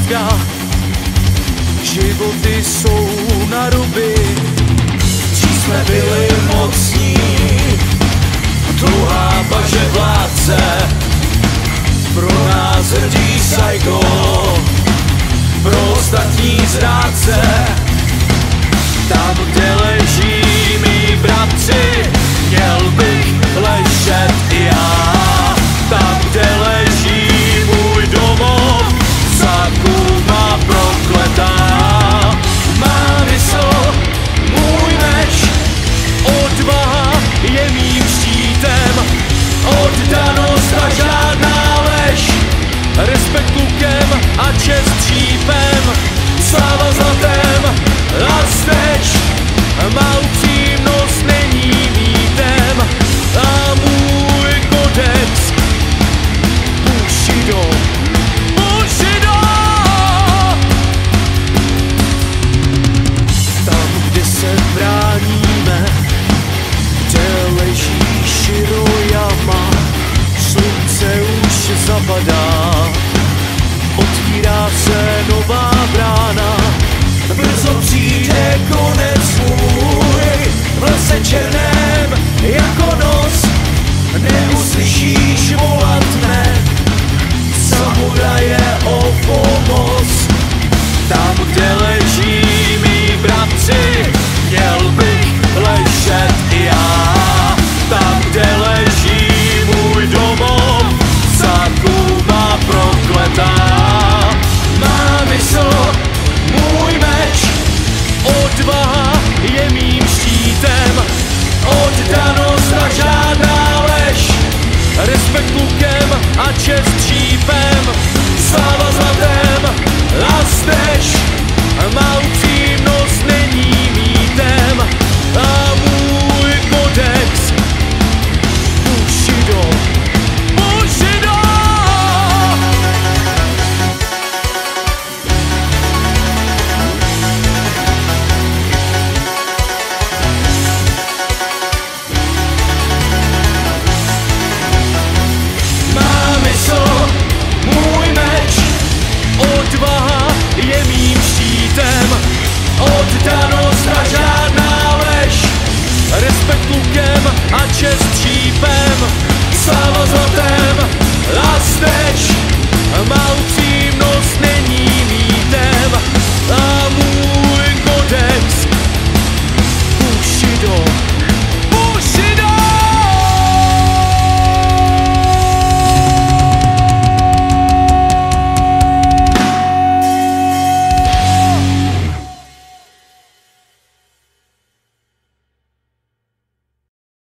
pojistka. Životy jsou na ruby, dřív jsme byli mocní, tuhá paže vládce, pro nás hrdý psycho, pro ostatní zrádce. Tam, kde leží mý bratři, měl bych ležet i já. Tam, kde leží můj domov, zákuma prokletá. Má mysl, můj meč, odvaha je mým štítem, oddanost a žádná lež, respekt lukem a čest šípem, sláva zlatem a steč. Má upřímnost není mýtem a můj kodex Bushido, Bushido. Tam, kde se bráníme, kde leží Shiroyama, slunce už zapadá.